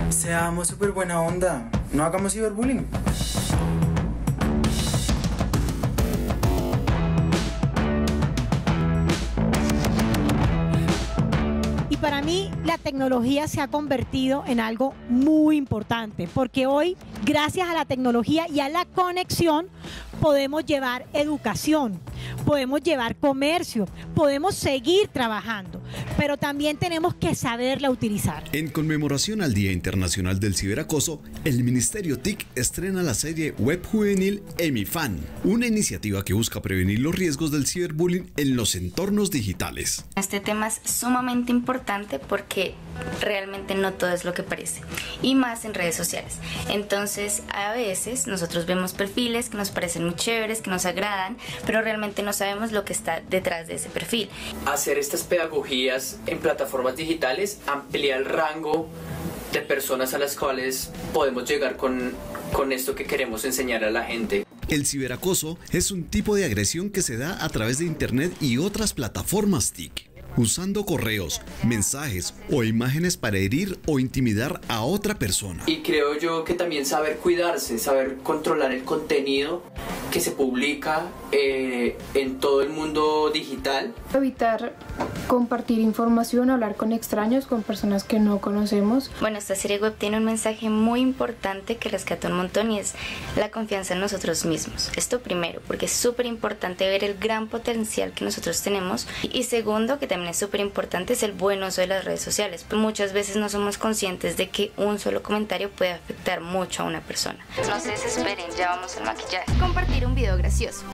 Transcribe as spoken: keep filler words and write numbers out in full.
Seamos súper buena onda, no hagamos ciberbullying. Para mí la tecnología se ha convertido en algo muy importante, porque hoy, gracias a la tecnología y a la conexión, podemos llevar educación, podemos llevar comercio, podemos seguir trabajando, pero también tenemos que saberla utilizar. En conmemoración al Día Internacional del Ciberacoso, el Ministerio T I C estrena la serie web juvenil EmiFan, una iniciativa que busca prevenir los riesgos del ciberbullying en los entornos digitales. Este tema es sumamente importante porque realmente no todo es lo que parece, y más en redes sociales. Entonces, a veces nosotros vemos perfiles que nos parecen muy chéveres, que nos agradan, pero realmente no sabemos lo que está detrás de ese perfil. Hacer estas pedagogías en plataformas digitales amplía el rango de personas a las cuales podemos llegar con, con esto que queremos enseñar a la gente. El ciberacoso es un tipo de agresión que se da a través de Internet y otras plataformas T I C, usando correos, mensajes o imágenes para herir o intimidar a otra persona. Y creo yo que también saber cuidarse, saber controlar el contenido que se publica eh, en todo el mundo digital. Evitar compartir información, hablar con extraños, con personas que no conocemos. Bueno, esta serie web tiene un mensaje muy importante que rescata un montón, y es la confianza en nosotros mismos. Esto primero, porque es súper importante ver el gran potencial que nosotros tenemos, y segundo, que también es súper importante, es el buen uso de las redes sociales. Muchas veces no somos conscientes de que un solo comentario puede afectar mucho a una persona. No se desesperen, ya vamos al maquillaje. Compartir un video gracioso.